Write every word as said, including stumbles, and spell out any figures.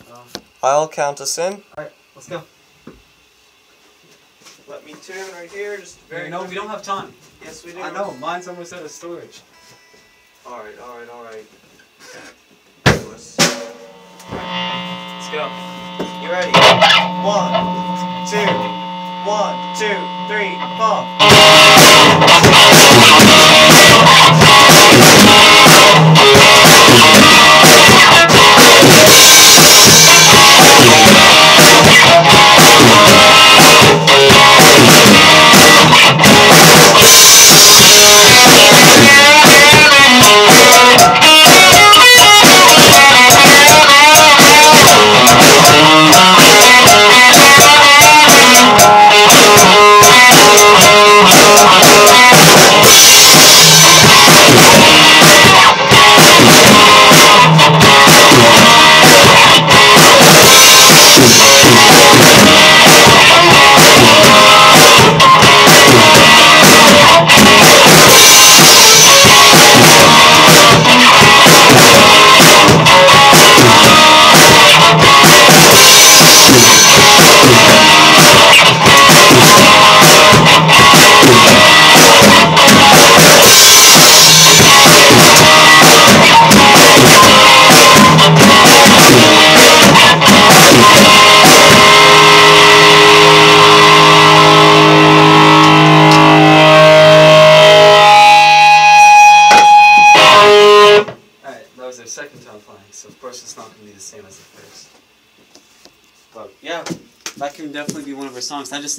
Uh, I'll count us in. Alright, let's go. Let me tune right here. Just very No, quickly. we don't have time. Yes, we do. I know, mine's almost out of storage. Alright, alright, alright. Let's Let's go. You ready? One, two, one, two, three, four. Second time playing, so of course it's not going to be the same as the first. But yeah, that can definitely be one of our songs. I just